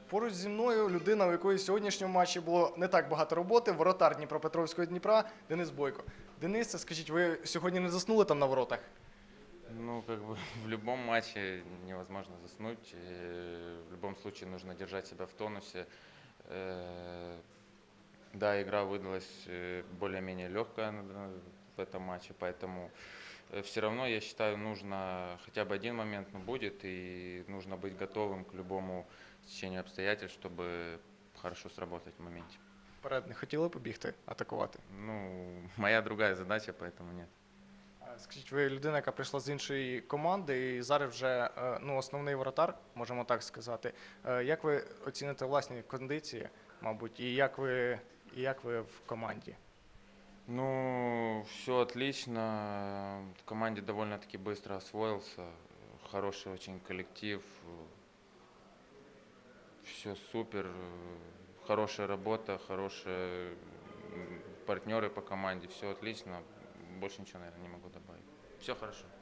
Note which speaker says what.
Speaker 1: Поруч зі мною людина, у якої в сьогоднішньому матчі було не так багато роботи, воротар Дніпропетровського Дніпра Денис Бойко. Денис, скажіть, ви сьогодні не заснули там на воротах?
Speaker 2: Ну, как бы в любом матче невозможно заснуть. В любом случае нужно держать себя в тонусе. Да, игра выдалась более-менее легкая в этом матче, поэтому все равно, я считаю, нужно хотя бы один момент, но будет, и нужно быть готовым к любому стечению обстоятельств, чтобы хорошо сработать в моменте.
Speaker 1: Вперед не хотіли побігти, атакувати?
Speaker 2: Ну, моя другая задача, поэтому нет.
Speaker 1: Скажіть, ви людина, яка прийшла з іншої команди і зараз вже основний воротар, можемо так сказати. Як ви оціните власні кондиції, мабуть, і як ви в команді?
Speaker 2: Ну, все отлично. В команде довольно-таки быстро освоился. Хороший очень коллектив. Все супер. Хорошая работа, хорошие партнеры по команде. Все отлично. Больше ничего, наверное, не могу добавить. Все хорошо.